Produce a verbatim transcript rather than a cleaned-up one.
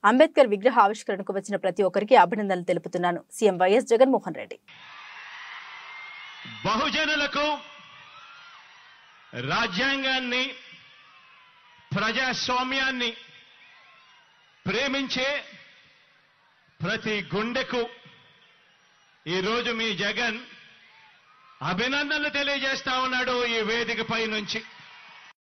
అంబేద్కర్ విగ్రహ ఆవిష్కరణకు వచ్చిన ప్రతి ఒక్కరికి అభినందనలు తెలుపుతున్నాను. CM YS Jaganmohan Reddy. బహుజనులకు రాజ్యాంగాన్ని ప్రజాస్వామ్యాన్ని ప్రేమించే ప్రతి గుండెకు ఈరోజు మీ జగన్ అభినందనలు తెలియజేస్తా ఉన్నాడు ఈ వేదికపై నుంచి.